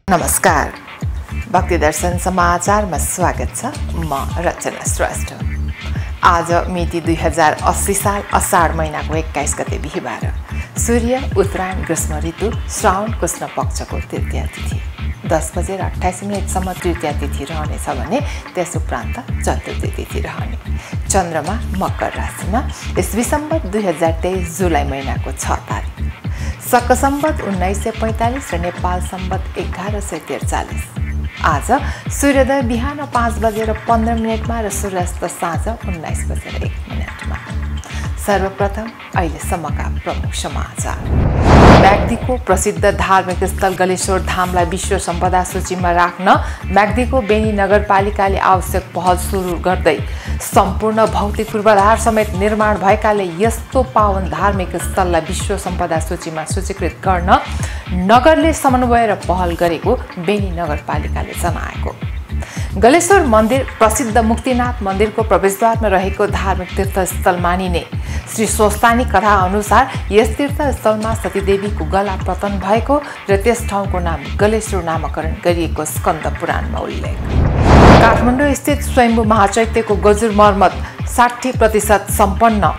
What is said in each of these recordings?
नमस्कार, भक्ति दर्शन समाचारमा स्वागत छ। म रचना श्रेष्ठ। आज मिति 2080 साल अषाढ महिनाको 21 गते बिहीबार, सूर्य उत्तरायण ग्रीष्म ऋतु श्रावण कृष्ण पक्षको तृतीया तिथि 10:28 सम्म तृतीया तिथि रहनेछ भने त्यस उपरान्त चतुर्थी तिथि रहने। चन्द्रमा मकर राशिमा इस्वी सम्वत 2023 जुलाई महिनाको 6 तारिक, शक सम्वत 1945 र नेपाल सम्वत 1143। आज सूर्योदय बिहान 5:15 र सूर्यास्त साँझ 19:01। सर्वप्रथम अहिलेसम्मका प्रमुख समाचार। म्याग्दीको प्रसिद्ध धार्मिक स्थल गलेश्वर धामलाई विश्व सम्पदा सूचीमा राख्न म्याग्दीको बेनी नगरपालिकाले आवश्यक पहल सुरु गर्दै सम्पूर्ण भौतिक पूर्वाधार समेत निर्माण भएकाले यस्तो पावन धार्मिक स्थललाई विश्व सम्पदा सूचीमा सूचीकृत गर्न नगरले समन्वय र पहल गरेको बेनी नगरपालिकाले जनाएको। गलेश्वर मन्दिर प्रसिद्ध मुक्तिनाथ मन्दिरको प्रवेशद्वारमा रहेको धार्मिक तीर्थस्थल मानिने श्री स्वस्तानी कथा अनुसार यस तीर्थस्थलमा सतीदेवीको गला पतन भएको र त्यस ठाउँको नाम गलेश्वर नामकरण गरिएको स्कन्द पुराणमा उल्लेख। काठमाडौँ स्थित स्वयम्भू महाचैत्यको गजुर मर्मत 60% सम्पन्न।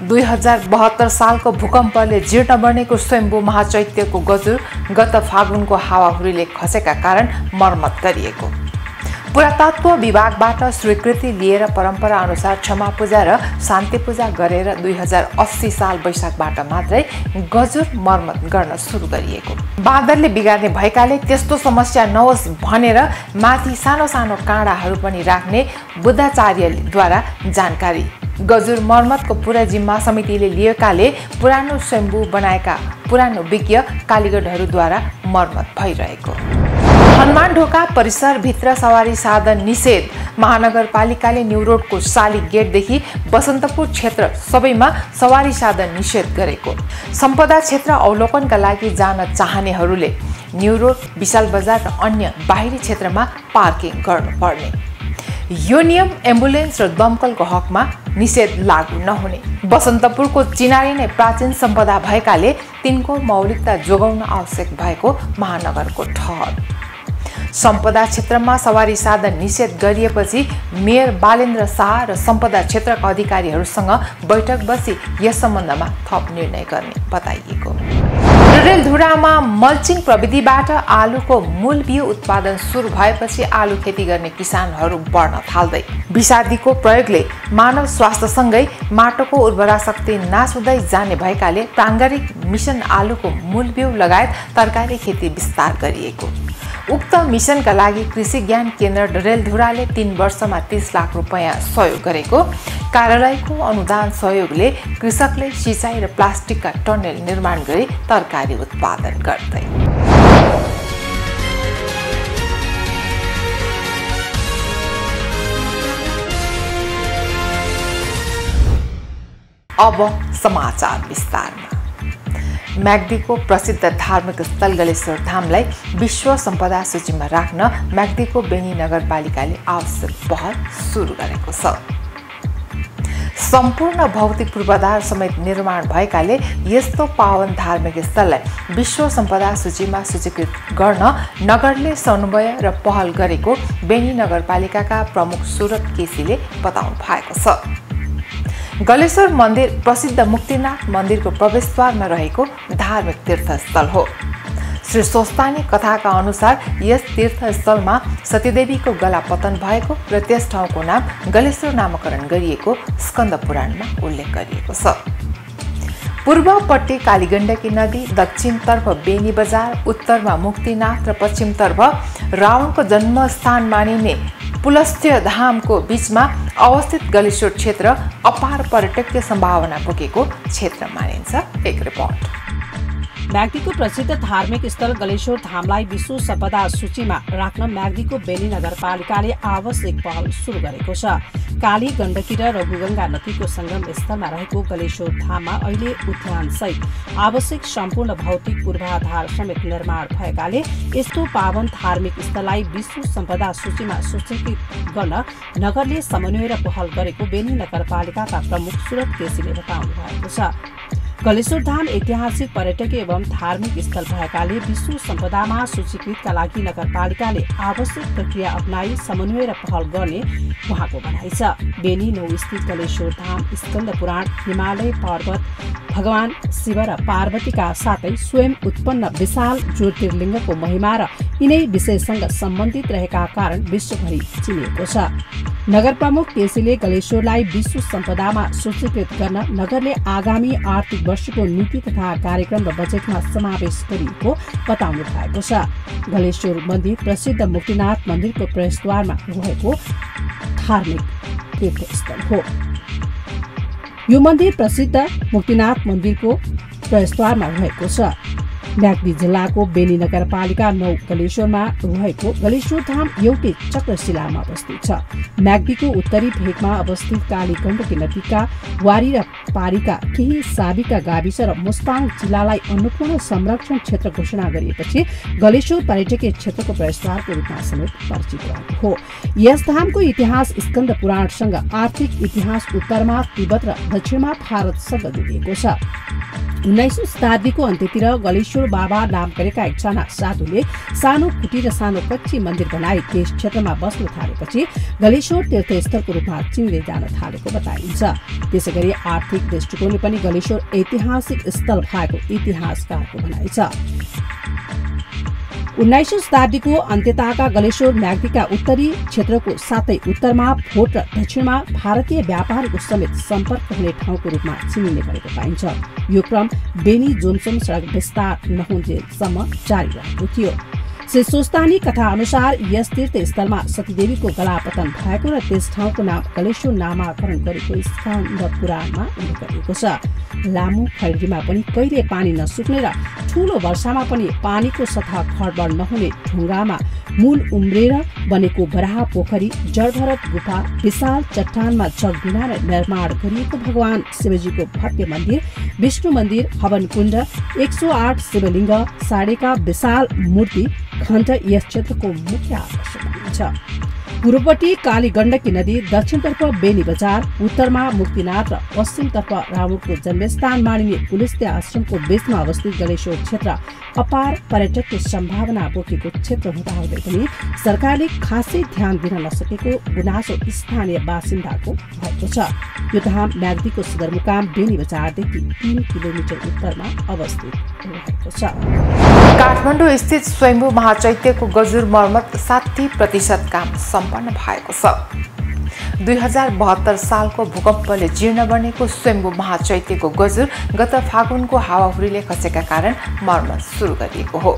2072 सालको भूकम्पले जीर्ण बनेको स्वयम्भू महाचैत्यको गजुर गत फागुनको हावाहुरीले खसेका कारण मर्मत गरिएको। पुरातत्व विभागबाट स्वीकृति लिएर परम्परा अनुसार क्षमा पूजा र शान्ति पूजा गरेर 2080 साल वैशाखबाट मात्रै गजुर मर्मत गर्न सुरु गरिएको। बादलले बिगार्ने भएकाले त्यस्तो समस्या नहोस् भनेर माथि सानो सानो काँडाहरू पनि राख्ने बुद्धाचार्यद्वारा जानकारी। गजुर मर्मतको पुरा जिम्मा समितिले लिएकाले पुरानो स्वयम्भू बनाएका पुरानो विज्ञ कालीगढहरूद्वारा मर्मत भइरहेको। हनुमान ढोका परिसरभित्र सवारी साधन निषेध। महानगरपालिकाले न्यू रोडको शालिग गेटदेखि बसन्तपुर क्षेत्र सबैमा सवारी साधन निषेध गरेको। सम्पदा क्षेत्र अवलोकनका लागि जान चाहनेहरूले न्यू रोड, विशाल बजार र अन्य बाहिरी क्षेत्रमा पार्किङ गर्नुपर्ने। यो नियम एम्बुलेन्स र दमकलको हकमा निषेध लागू नहुने। बसन्तपुरको चिनारी नै प्राचीन सम्पदा भएकाले तिनको मौलिकता जोगाउन आवश्यक भएको महानगरको ठहर। सम्पदा क्षेत्रमा सवारी साधन निषेध गरिएपछि मेयर बालेन्द्र शाह र सम्पदा क्षेत्रका अधिकारीहरूसँग बैठक बसी यस सम्बन्धमा थप निर्णय गर्ने बताइएको। डडेलधुरामा मल्चिङ प्रविधिबाट आलुको मूल बिउ उत्पादन सुरु भएपछि आलु खेती गर्ने किसानहरू बढ्न थाल्दै। विषादीको प्रयोगले मानव स्वास्थ्यसँगै माटोको उर्वरा शक्ति नाश हुँदै जाने भएकाले प्राङ्गारिक मिसन आलुको मूल बिउ लगायत तरकारी खेती विस्तार गरिएको। उक्त मिसनका लागि कृषि ज्ञान केन्द्र डडेलधुराले 3 वर्षमा 30 लाख रुपैयाँ सहयोग गरेको। कार्यालयको अनुदान सहयोगले कृषकले सिँचाइ र प्लास्टिकका टनेल निर्माण गरी तरकारी उत्पादन गर्दै। अब समाचार विस्तारमा। म्याग्दीको प्रसिद्ध धार्मिक स्थल गलेश्वर धामलाई विश्व सम्पदा सूचीमा राख्न म्याग्दीको बेनी नगरपालिकाले आवश्यक पहल सुरु गरेको छ। सम्पूर्ण भौतिक पूर्वाधार समेत निर्माण भएकाले यस्तो पावन धार्मिक स्थललाई विश्व सम्पदा सूचीमा सूचीकृत गर्न नगरले समन्वय र पहल गरेको बेनी नगरपालिकाका प्रमुख सुरत केसीले बताउनु भएको छ। गलेश्वर मन्दिर प्रसिद्ध मुक्तिनाथ मन्दिरको प्रवेशद्वारमा रहेको धार्मिक तीर्थस्थल हो। श्री स्वस्तानी कथाका अनुसार यस तीर्थस्थलमा सतीदेवीको गला पतन भएको र त्यस ठाउँको नाम गलेश्वर नामकरण गरिएको स्कन्द पुराणमा उल्लेख गरिएको छ। पूर्वपट्टि कालीगण्डकी नदी, दक्षिणतर्फ बेनी बजार, उत्तरमा मुक्तिनाथ र पश्चिमतर्फ रावणको जन्मस्थान मानिने पुलस्त्य धामको बीचमा अवस्थित गलेश्वर क्षेत्र अपार पर्यटकीय सम्भावना बोकेको क्षेत्र मानिन्छ। एक रिपोर्ट। म्याग्दीको प्रसिद्ध धार्मिक स्थल गलेश्वर धामलाई विश्व सम्पदा सूचीमा राख्न म्याग्दीको बेनी नगरपालिकाले आवश्यक पहल सुरु गरेको छ। काली गण्डकी र रघुगङ्गा नदीको संगम स्थलमा रहेको गलेश्वर धाममा अहिले उद्यान सहित आवश्यक सम्पूर्ण भौतिक पूर्वाधार समेत निर्माण भएकाले यस्तो पावन धार्मिक स्थललाई विश्व सम्पदा सूचीमा सूचीकृत गर्न नगरले समन्वय र पहल गरेको बेनी नगरपालिकाका प्रमुख सुरत केसीले बताउनु भएको छ। गलेश्वर धाम ऐतिहासिक पर्यटकीय एवं धार्मिक स्थल भएकाले विश्व सम्पदामा सूचीकृतका लागि नगरपालिकाले आवश्यक प्रक्रिया अपनाई समन्वय र पहल गर्ने उहाँको भनाइ छ। बेनी 9 स्थित गलेश्वर धाम स्कन्द पुराण हिमालय पर्वत भगवान शिव र पार्वतीका साथै स्वयं उत्पन्न विशाल ज्योतिर्लिङ्गको महिमा र यिनै विषयसँग सम्बन्धित रहेका कारण विश्वभरि चिनिएको छ। नगर प्रमुख केसीले गलेश्वरलाई विश्व सम्पदामा सूचीकृत गर्न नगरले आगामी आर्थिक वर्षको नीति तथा कार्यक्रम र बजेटमा समावेश गरिएको बताउनु भएको छ। गलेश्वर मन्दिर प्रसिद्ध मुक्तिनाथ मन्दिरको प्रवेशद्वारमा रहेको धार्मिक तीर्थस्थल हो। यो मन्दिर प्रसिद्ध मुक्तिनाथ मन्दिरको प्रवेशद्वारमा रहेको छ। म्याग्दी जिल्लाको बेनी नगरपालिका 9 गलेश्वरमा रहेको गलेश्वर धाम एउटै चक्रशिलामा अवस्थित छ। म्याग्दीको उत्तरी भेगमा अवस्थित काली गण्डकी नदीका वारी र पारीका केही साबिका गाविस र मुस्ताङ जिल्लालाई अन्नपूर्ण संरक्षण क्षेत्र घोषणा गरिएपछि गलेश्वर पर्यटकीय क्षेत्रको प्रवेशद्वारको रूपमा समेत परिचित भएको हो। यस धामको इतिहास स्कन्द पुराणसँग, आर्थिक इतिहास उत्तरमा तिब्बत र दक्षिणमा भारतसँग जोडिएको छ। 19औं शताब्दीको अन्त्यतिर गलेश्वर बाबा नाम गरेका एकजना साधुले सानो कुटी र सानो कच्ची मन्दिर बनाई त्यस क्षेत्रमा बस्न थालेपछि गलेश्वर तीर्थस्थलको रूपमा चिनिँदै जान थालेको बताइन्छ। त्यसैगरी आर्थिक दृष्टिकोणले पनि गलेश्वर ऐतिहासिक स्थल भएको इतिहासकारको भनाइ छ। 19औं शताब्दीको अन्त्यताका गलेश्वर म्याग्दीका उत्तरी क्षेत्रको साथै उत्तरमा भोट र दक्षिणमा भारतीय व्यापारीको समेत सम्पर्क हुने ठाउँको रूपमा चिनिने गरेको पाइन्छ। यो क्रम बेनी जोन्सन सडक विस्तार नहुन्जेलसम्म जारी रहेको थियो। श्री सुस्तानी कथा अनुसार यस तीर्थस्थलमा सतीदेवीको गलापतन भएको र त्यस ठाउँको नाम गलेश्वर नामाकरण गरेको स्कन्द पुराणमा उल्लेख गरिएको छ। लामो खैरीमा पनि कहिले पानी नसुक्ने र ठूलो वर्षामा पनि पानीको सतह खडबड नहुने ढुङ्गामा मूल उम्रेर बनेको बराह पोखरी, जलभरत गुफा, विशाल चट्टानमा जगबिना निर्माण गरिएको भगवान शिवजीको भव्य मन्दिर, विष्णु मन्दिर, हवन कुण्ड, 108 शिवलिङ्ग, साडेका विशाल मूर्ति खण्ड यस क्षेत्रको मुख्य आकर्षण मानिन्छ। पूर्वपट्टि काली गण्डकी नदी, दक्षिणतर्फ बेनी बजार, उत्तरमा मुक्तिनाथ र पश्चिमतर्फ रावणको जन्मस्थान मानिने पुलिस्ते आश्रमको बीचमा अवस्थित गलेश्वर क्षेत्र अपार पर्यटकीय सम्भावना बोकेको क्षेत्र हुँदाहुँदै पनि सरकारले खासै ध्यान दिन नसकेको गुनासो स्थानीय बासिन्दाको भएको छ। यो धाम म्याग्दीको सदरमुकाम बेनी बजारदेखि 3 किलोमिटर उत्तरमा अवस्थित रहेको छ। काठमाडौँ स्थित स्वयम्भू महाचैत्यको गजुर मर्मत 60% काम सम्पन्न भएको छ। 2072 सालको भूकम्पले जीर्ण बनेको स्वयम्भू महाचैत्यको गजुर गत फागुनको हावाहुरीले खसेका कारण मर्मत सुरु गरिएको हो।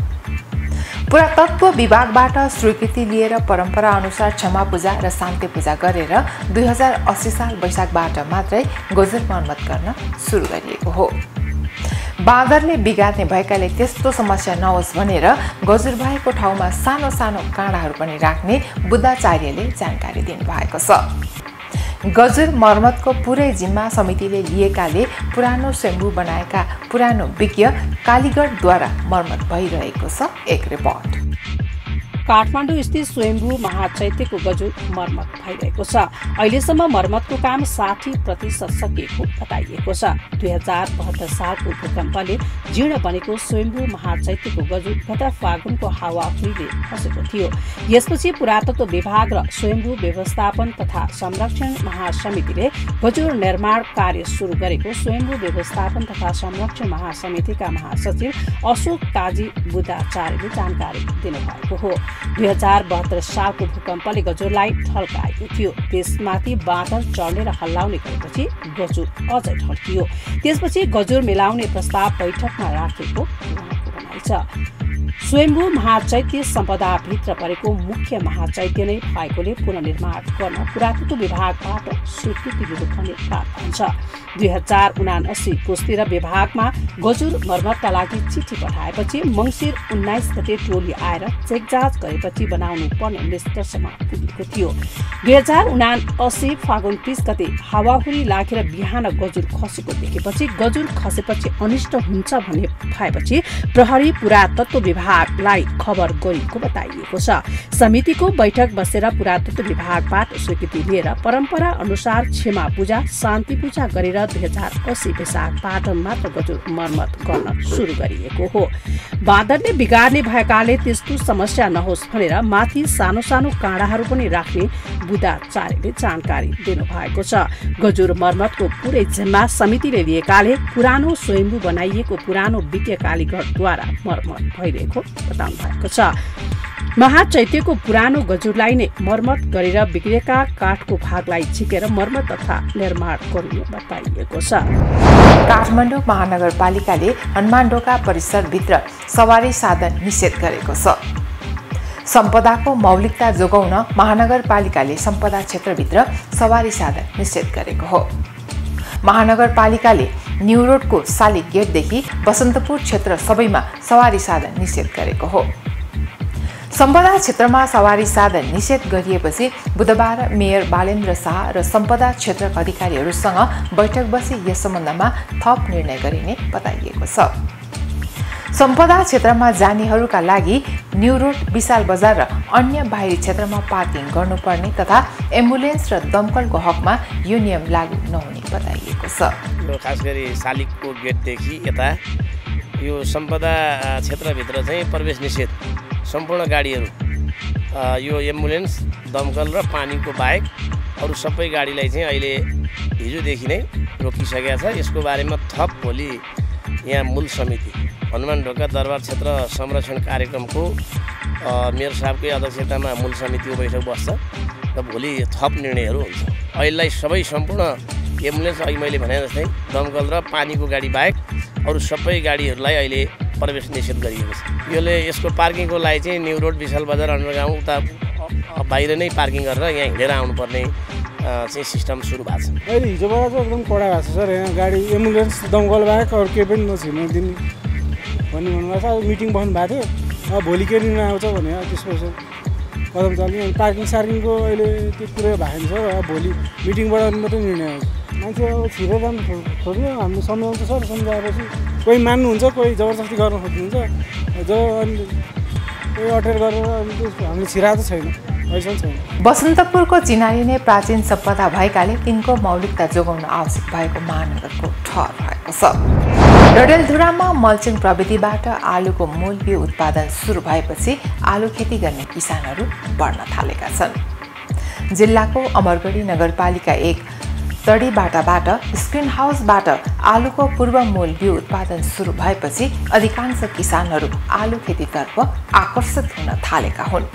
पुरातत्व विभागबाट स्वीकृति लिएर परम्परा अनुसार क्षमा पूजा र शान्ति पूजा गरेर 2080 साल वैशाखबाट मात्रै गजुर मर्मत गर्न सुरु गरिएको हो। बाँदरले बिगार्ने भएकाले त्यस्तो समस्या नहोस् भनेर गजुर भएको ठाउँमा सानो सानो काँडाहरू पनि राख्ने बुद्धाचार्यले जानकारी दिनुभएको छ। गजुर मर्मतको पुरै जिम्मा समितिले लिएकाले पुरानो स्वयम्भू बनाएका पुरानो विज्ञ कालीगढद्वारा मर्मत भइरहेको छ। एक रिपोर्ट। काठमाडौँ स्थित स्वयम्भू महाचैत्यको गजुर मर्मत भइरहेको छ। अहिलेसम्म मर्मतको काम 60% सकिएको बताइएको छ। 2072 सालको भूकम्पले जीर्ण बनेको स्वयम्भू महाचैत्यको गजुर गत फागुनको हावाहुरीले खसेको थियो। यसपछि पुरातत्व विभाग र स्वयम्भू व्यवस्थापन तथा संरक्षण महासमितिले गजुर निर्माण कार्य सुरु गरेको स्वयम्भू व्यवस्थापन तथा संरक्षण महासमितिका महासचिव अशोक काजी बुद्धाचार्यले जानकारी दिनुभएको हो। 2072 सालको भूकम्पले गजुरलाई ढल्काएको थियो। त्यसमाथि बादल चढ्ने र हल्लाउने गरेपछि गजुर अझै ढल्कियो। त्यसपछि गजुर मिलाउने प्रस्ताव बैठकमा राखेको उहाँको भनाइ छ। स्वयम्भू महाचैत्य सम्पदाभित्र परेको मुख्य महाचैत्य नै भएकोले पुनर्निर्माण गर्न पुरातत्व विभागबाट स्वीकृति लिनुपर्ने प्रावधान छ। 2079 पुस्तिर विभागमा गजुर मर्मतका लागि चिठी पठाएपछि मङ्सिर 19 गते टोली आएर चेकजाँच गरेपछि बनाउनु पर्ने निष्कर्षमा पुगेको थियो। 2079 फागुन 30 गते हावाहुरी लागेर बिहान गजुर खसेको देखेपछि गजुर खसेपछि अनिष्ट हुन्छ भन्ने भएपछि प्रहरी पुरातत्व विभाग विभागलाई खबर गरिएको बताइएको छ। समितिको बैठक बसेर पुरातत्व विभागबाट स्वीकृति लिएर परम्परा अनुसार क्षमा पूजा शान्ति पूजा गरेर 2080 वैशाखबाट मात्र गजुर मर्मत गर्न सुरु गरिएको हो। बाँदरले बिगार्ने भएकाले त्यस्तो समस्या नहोस् भनेर माथि सानो सानो काँडाहरू पनि राख्ने बुदाचार्यले जानकारी दिनुभएको छ। गजुर मर्मतको पुरै जिम्मा समितिले लिएकाले पुरानो स्वयम्भू बनाइएको पुरानो विद्या कालीगढद्वारा मर्मत भइरहेको बताउनु भएको छ। महाचैत्यको पुरानो गजुरलाई नै मर्मत गरेर बिग्रेका काठको भागलाई झिकेर मर्मत तथा निर्माण गरिने बताइएको छ। काठमाडौँ महानगरपालिकाले हनुमानढोका परिसरभित्र सवारी साधन निषेध गरेको छ। सम्पदाको मौलिकता जोगाउन महानगरपालिकाले सम्पदा क्षेत्रभित्र सवारी साधन निषेध गरेको हो। महानगरपालिकाले न्यू रोडको शालिग गेटदेखि बसन्तपुर क्षेत्र सबैमा सवारी साधन निषेध गरेको हो। सम्पदा क्षेत्रमा सवारी साधन निषेध गरिएपछि बुधबार मेयर बालेन्द्र शाह र सम्पदा क्षेत्रका अधिकारीहरूसँग बैठक बसी यस सम्बन्धमा थप निर्णय गरिने बताइएको छ। सम्पदा क्षेत्रमा जानेहरूका लागि न्यू रोड, विशाल बजार र अन्य बाहिरी क्षेत्रमा पार्किङ गर्नुपर्ने तथा एम्बुलेन्स र दमकलको हकमा यो नियम लागू नहुने बताइएको छ। खास गरी शालिगको गेटदेखि यता यो सम्पदा क्षेत्रभित्र चाहिँ प्रवेश निषेध सम्पूर्ण गाडीहरू यो एम्बुलेन्स, दमकल र पानीको बाहेक अरू सबै गाडीलाई चाहिँ अहिले हिजोदेखि नै रोकिसकेका छ। यसको बारेमा थप भोलि यहाँ मूल समिति हनुमानढोका दरबार क्षेत्र संरक्षण कार्यक्रमको मेयर साहबकै अध्यक्षतामा मूल समितिको बैठक बस्छ र भोलि थप निर्णयहरू हुन्छ। अहिलेलाई सबै सम्पूर्ण एम्बुलेन्स, अघि मैले भने जस्तै दमकल र पानीको गाडी बाहेक अरू सबै गाडीहरूलाई अहिले प्रवेश निषेध गरिएको छ। यसको पार्किङको लागि चाहिँ न्यू रोड, विशाल बजार, अन्डरगाउँ उता बाहिर नै पार्किङ गरेर यहाँ हिँडेर आउनुपर्ने चाहिँ सिस्टम सुरु भएको छ। अहिले हिजोबाट चाहिँ एकदम कडा भएको छ सर। यहाँ गाडी एम्बुलेन्स, दमकल बाहेक अरू केही पनि नछिर्न दिने भन्ने भन्नुभएको छ। अब मिटिङ बस्नु भएको थियो, अब भोलि के निर्णय आउँछ भने त्यसपछि कदम चाल्ने। पार्किङ सार्किङको अहिले त्यो कुरो भएको छ। अब भोलि मिटिङबाट मात्रै निर्णय आउँछ। मान्छे अब छिरेर जानु खोज्यो, हामीले सम्झाउँछ सर। सम्झाएपछि कोही मान्नुहुन्छ, कोही जबरजस्ती गर्न खोज्नुहुन्छ, कोही अटेर गरेर हामीले छिराएको छैन, अहिलेसम्म छैन। बसन्तपुरको चिनारी नै प्राचीन सम्पदा भएकाले तिनको मौलिकता जोगाउन आवश्यक भएको महानगरको ठहर भएको छ। डडेलधुरामा मल्चिङ प्रविधिबाट आलुको मूल बिउ उत्पादन सुरु भएपछि आलु खेती गर्ने किसानहरू बढ्न थालेका छन्। जिल्लाको अमरगढी नगरपालिका 1 तडीबाटाबाट स्क्रिन हाउसबाट आलुको पूर्व मूल बिउ उत्पादन सुरु भएपछि अधिकांश किसानहरू आलु खेतीतर्फ आकर्षित हुन थालेका हुन्।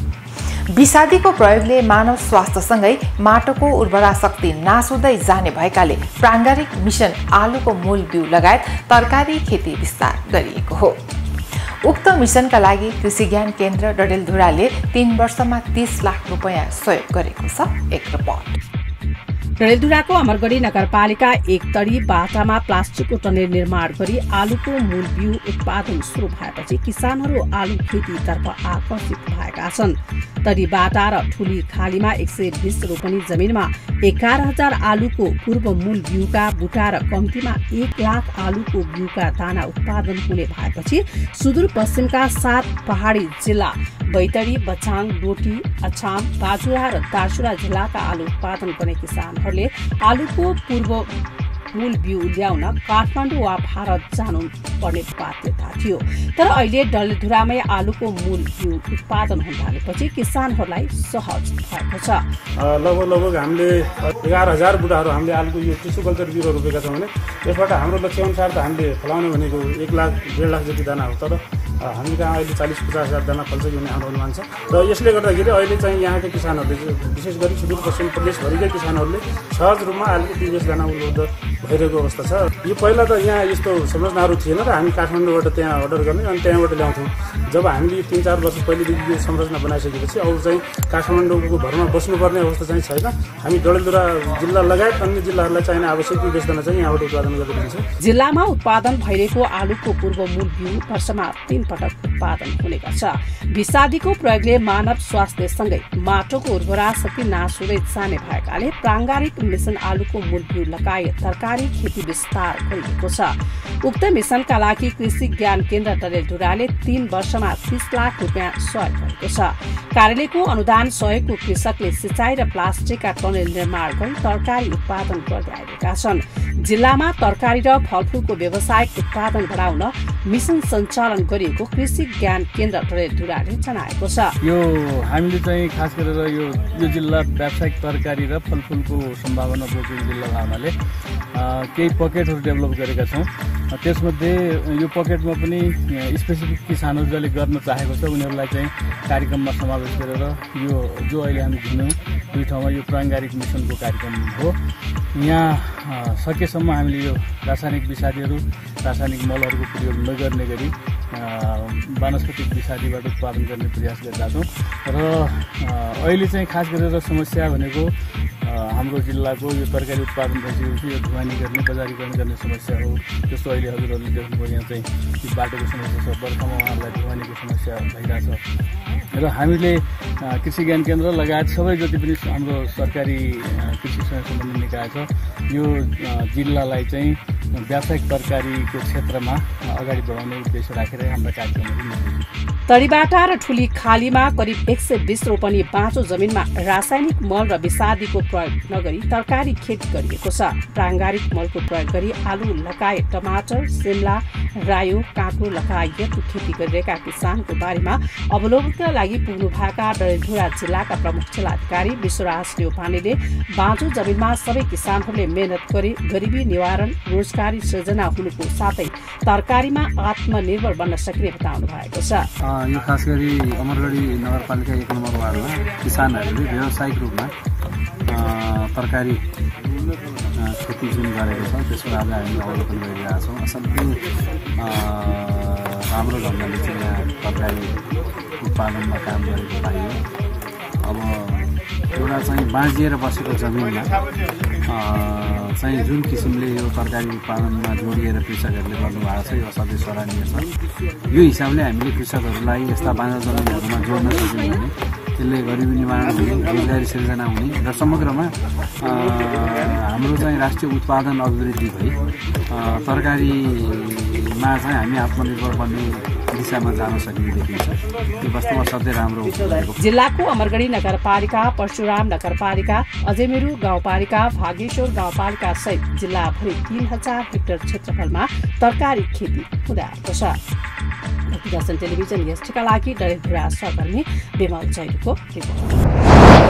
विषादीको प्रयोगले मानव स्वास्थ्यसँगै माटोको उर्वरा शक्ति नाश हुँदै जाने भएकाले प्राङ्गारिक मिसन आलुको मूल बिउ लगायत तरकारी खेती विस्तार गरिएको हो। उक्त मिसनका लागि कृषि ज्ञान केन्द्र डडेलधुराले 3 वर्षमा 30 लाख रुपैयाँ सहयोग गरेको छ। एक रिपोर्ट। डडेलधुराको अमरगढी नगरपालिका 1 तडीबाटामा प्लास्टिकको टनेल निर्माण गरी आलुको मूल बिउ उत्पादन सुरु भएपछि किसानहरू आलु खेतीतर्फ आकर्षित भएका छन्। तडीबाटा र ठुली खालीमा 120 रोपनी जमिनमा 11,000 आलुको पूर्व मूल बिउका बुटा र कम्तीमा 1 लाख आलुको बिउका दाना उत्पादन हुने भएपछि सुदूरपश्चिमका 7 पहाडी जिल्ला बैतडी, बझाङ, डोटी, अछाम, बाजुरा र दार्चुला जिल्लाका आलु उत्पादन गर्ने किसानहरूले आलुको पूर्व मूल बिउ ल्याउन काठमाडौँ वा भारत जानु पर्ने बाध्यता थियो। तर अहिले डडेलधुरामै आलुको मूल बिउ उत्पादन हुन थालेपछि किसानहरूलाई सहज भएको छ। लगभग हामीले 11,000 बुटाहरू हामीले आलुको यो टिस्यु कल्चर बिउ रोपेका छौँ भने यसबाट हाम्रो लक्ष्यअनुसार त हामीले फलाउने भनेको 1 लाख 1.5 लाख जति दाना हो। तर हामी कहाँ अहिले 40-50 हजार दाना फल्छ भन्ने हाम्रो अनुमान छ। र यसले गर्दाखेरि अहिले चाहिँ यहाँका किसानहरूले विशेष गरी सुदूरपश्चिम प्रदेशभरिकै किसानहरूले सहज रूपमा आलुको बिउ दाना उपलब्ध भइरहेको अवस्था छ। यो पहिला त यहाँ यस्तो संरचनाहरू थिएन र हामी काठमाडौँबाट त्यहाँ अर्डर गर्ने अनि त्यहाँबाट ल्याउँथ्यौँ। जब हामीले 3-4 वर्ष पहिलेदेखि यो संरचना बनाइसकेपछि अब चाहिँ काठमाडौँको भरमा बस्नुपर्ने अवस्था चाहिँ छैन। हामी डडेलधुरा जिल्ला लगायत अन्य जिल्लाहरूलाई चाहिने आवश्यक बिउ दाना चाहिँ यहाँबाट उत्पादन गरिदिन्छौँ। जिल्लामा उत्पादन भइरहेको आलुको पूर्व मूल बिउ वर्षमा 3 पटक उत्पादन हुने गर्छ। विषादीको प्रयोगले मानव स्वास्थ्यसँगै माटोको उर्वरा शक्ति नाश हुँदै जाने भएकाले प्राङ्गारिक मिसन आलुको मूल बिउ लगायत तरकारी खेती विस्तार गरिएको छ। उक्त मिसनका विकासका लागि कृषि ज्ञान केन्द्र डडेलधुराले 3 वर्षमा 30 लाख रुपियाँ सहयोग गरेको छ। कार्यालयको अनुदान सहयोगको कृषकले सिँचाइ र प्लास्टिकका टनेल निर्माण गरी तरकारी उत्पादन गर्दै आएका छन्। जिल्लामा तरकारी र फलफूलको व्यावसायिक उत्पादन बढाउन मिसन सञ्चालन गरिएको कृषि ज्ञान केन्द्र डडेलधुराले जनाएको छ। यो हामीले चाहिँ खास गरेर यो जिल्ला व्यावसायिक तरकारी र फलफूलको सम्भावना बोकेको जिल्ला हुनाले केही पकेटहरू डेभलप गरेका छौँ। त्यसमध्ये यो पकेटमा पनि स्पेसिफिक किसानहरू जसले गर्न चाहेको छ उनीहरूलाई चाहिँ कार्यक्रममा समावेश गरेर यो जो अहिले हामी घुम्यौँ 2 ठाउँमा यो प्राङ्गारिक मिसनको कार्यक्रम हो। यहाँ सकेसम्म हामीले यो रासायनिक विषादीहरू रासायनिक मलहरूको प्रयोग नगर्ने गरी वानस्पतिक विषादीबाट उत्पादन गर्ने प्रयास गरिरहेका छौँ। र अहिले चाहिँ खास गरेर समस्या भनेको हाम्रो जिल्लाको यो तरकारी उत्पादन भइसकेपछि यो ढुवानी गर्ने बजारीकरण गर्ने समस्या हो। जस्तो अहिले हजुरहरूले देख्नुभयो यहाँ चाहिँ यो बाटोको समस्या छ, बर्खामा उहाँहरूलाई ढुवानीको समस्या भइरहेछ। र हामीले कृषि ज्ञान केन्द्र लगायत सबै जति पनि हाम्रो सरकारी कृषिसँग सम्बन्धित निकाय छ यो जिल्लालाई चाहिँ व्यावसायिक तरकारीको क्षेत्रमा अगाडि बढाउने उद्देश्य राखेर हाम्रा कार्यक्रमहरू तडीबाटा र ठुली खालीमा करिब 120 रोपनी बाँचो जमिनमा रासायनिक मल र विषादीको प्रयोग नगरी तरकारी खेती गरिएको छ। प्राङ्गारिक मलको प्रयोग गरी आलु लगायत टमाटर, सिमला, रायो, काँक्रो लगायतको खेती गरिरहेका किसानको बारेमा अवलोकनका लागि पुग्नु भएका डडेलधुरा जिल्लाका प्रमुख जिल्लाधिकारी विश्वराज न्यौपानेले बाँचो जमिनमा सबै किसानहरूले मेहनत गरी गरिबी निवारण, रोजगारी सृजना हुनुको साथै तरकारीमा आत्मनिर्भर बन्न सक्ने बताउनु भएको छ। यो खास गरी अमरगढी नगरपालिका 1 नम्बर वार्डमा किसानहरूले व्यावसायिक रूपमा तरकारी खेती जुन गरेको छ त्यसको आज हामी अवलोकन गरिरहेका छौँ। असाध्यै राम्रो ढङ्गले चाहिँ यहाँ तरकारी उत्पादनमा काम गरेको पाइयो। अब एउटा चाहिँ बाँझिएर बसेको जमिनमा चाहिँ जुन किसिमले यो तरकारी उत्पादनमा जोडिएर कृषकहरूले गर्नुभएको छ यो असाध्यै सराहनीय छ। यो हिसाबले हामीले कृषकहरूलाई यस्ता बाँझा जमिनहरूमा जोड्न सक्यौँ भने त्यसले गरिबी निवारण हुने, रोजगारी सिर्जना हुने र समग्रमा हाम्रो चाहिँ राष्ट्रिय उत्पादन अभिवृद्धि भई तरकारीमा चाहिँ हामी आत्मनिर्भर बन्ने दिशामा जान सकिने देखिन्छ। यो वास्तवमा सधैँ राम्रो हो। जिल्लाको अमरगढी नगरपालिका, परशुराम नगरपालिका, अजयमेरु गाउँपालिका, भागेश्वर गाउँपालिका सहित जिल्लाभरि 3000 हेक्टर क्षेत्रफलमा तरकारी खेती हुँदैआएको छ। दर्शन टेलिभिजन यस्टका लागि डडेलधुरा सहकर्मी विमल जैनको रिपोर्ट।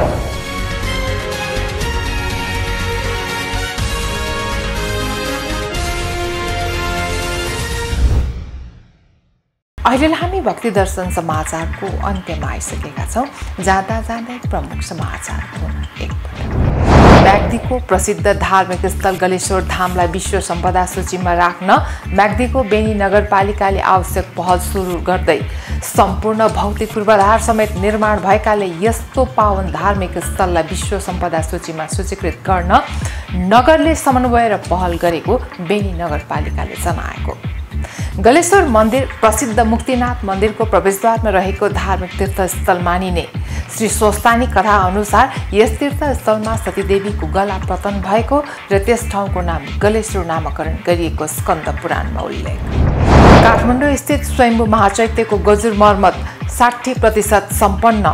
अहिले हामी भक्ति दर्शन समाचारको अन्त्यमा आइसकेका छौँ। जाँदा जाँदै प्रमुख समाचार पुनः एकपटक। म्याग्दीको प्रसिद्ध धार्मिक स्थल गलेश्वर धामलाई विश्व सम्पदा सूचीमा राख्न म्याग्दीको बेनी नगरपालिकाले आवश्यक पहल सुरु गर्दै सम्पूर्ण भौतिक पूर्वाधार समेत निर्माण भएकाले यस्तो पावन धार्मिक स्थललाई विश्व सम्पदा सूचीमा सूचीकृत गर्न नगरले समन्वय र पहल गरेको बेनी नगरपालिकाले जनाएको। गलेश्वर मन्दिर प्रसिद्ध मुक्तिनाथ मन्दिरको प्रवेशद्वारमा रहेको धार्मिक तीर्थस्थल मानिने श्री स्वस्तानी कथा अनुसार यस तीर्थस्थलमा सतीदेवीको गला पतन भएको र त्यस ठाउँको नाम गलेश्वर नामकरण गरिएको स्कन्द पुराणमा उल्लेख। काठमाडौँ स्थित स्वयम्भू महाचैत्यको गजुर मर्मत 60% सम्पन्न।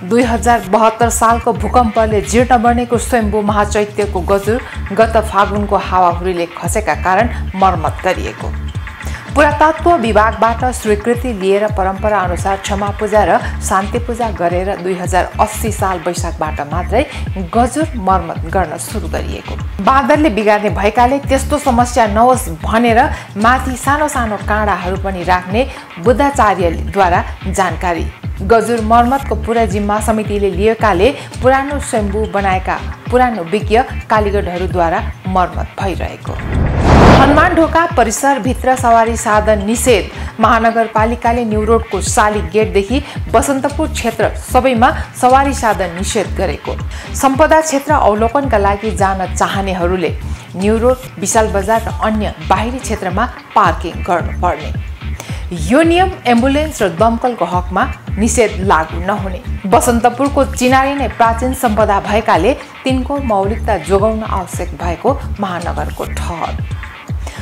2072 सालको भूकम्पले जीर्ण बनेको स्वयम्भू महाचैत्यको गजुर गत फागुनको हावाहुरीले खसेका कारण मर्मत गरिएको। पुरातत्व विभागबाट स्वीकृति लिएर परम्परा अनुसार क्षमा पूजा र शान्ति पूजा गरेर 2080 साल वैशाखबाट मात्रै गजुर मर्मत गर्न सुरु गरिएको। बादलले बिगार्ने भएकाले त्यस्तो समस्या नहोस् भनेर माथि सानो सानो काँडाहरू पनि राख्ने बुद्धाचार्यद्वारा जानकारी। गजुर मर्मतको पूरा जिम्मा समितिले लिएकाले पुरानो स्वयम्भू बनाएका पुरानो विज्ञ कालीगढहरूद्वारा मर्मत भइरहेको। हनुमान ढोका परिसरभित्र सवारी साधन निषेध। महानगरपालिकाले न्यू रोडको शालिग गेटदेखि बसन्तपुर क्षेत्र सबैमा सवारी साधन निषेध गरेको। सम्पदा क्षेत्र अवलोकनका लागि जान चाहनेहरूले न्यू रोड, विशाल बजार र अन्य बाहिरी क्षेत्रमा पार्किङ गर्नुपर्ने। यो नियम एम्बुलेन्स र दमकलको हकमा निषेध लागू नहुने। बसन्तपुरको चिनारी नै प्राचीन सम्पदा भएकाले तिनको मौलिकता जोगाउन आवश्यक भएको महानगरको ठहर।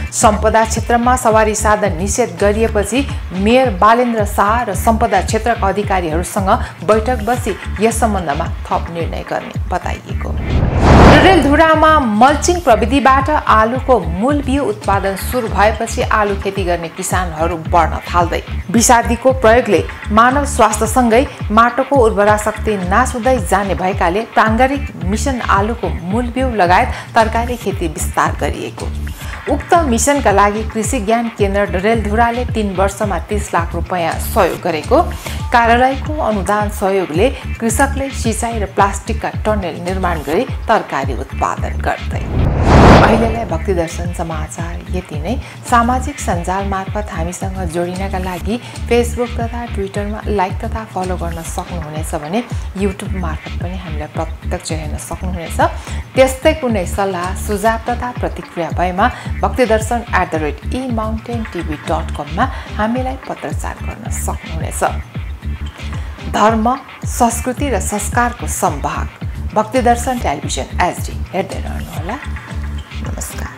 सम्पदा क्षेत्रमा सवारी साधन निषेध गरिएपछि मेयर बालेन्द्र शाह र सम्पदा क्षेत्रका अधिकारीहरूसँग बैठक बसी यस सम्बन्धमा थप निर्णय गर्ने बताइएको। डडेलधुरामा मल्चिङ प्रविधिबाट आलुको मूल बिउ उत्पादन सुरु भएपछि आलु खेती गर्ने किसानहरू बढ्न थाल्दै विषादीको प्रयोगले मानव स्वास्थ्यसँगै माटोको उर्वरा शक्ति नाश हुँदै जाने भएकाले प्राङ्गारिक मिसन आलुको मूल बिउ लगायत तरकारी खेती विस्तार गरिएको। उक्त मिसनका लागि कृषि ज्ञान केन्द्र डडेलधुराले 3 वर्षमा 30 लाख रुपैयाँ सहयोग गरेको। कार्यालयको अनुदान सहयोगले कृषकले सिँचाइ र प्लास्टिकका टनेल निर्माण गरी तरकारी उत्पादन गर्दै। अहिलेलाई भक्ति दर्शन समाचार यति नै। सामाजिक सञ्जाल मार्फत हामीसँग जोडिनका लागि फेसबुक तथा ट्विटरमा लाइक तथा फलो गर्न सक्नुहुनेछ भने युट्युब मार्फत पनि हामीलाई प्रत्यक्ष हेर्न सक्नुहुनेछ। त्यस्तै कुनै सल्लाह सुझाव तथा प्रतिक्रिया भएमा bhaktidarshan@emountaintv.com मा हामीलाई पत्रचार गर्न सक्नुहुनेछ। धर्म, संस्कृति र संस्कारको संवाहक भक्ति दर्शन टेलिभिजन HD हेर्दै रहनुहोला। नमस्कार।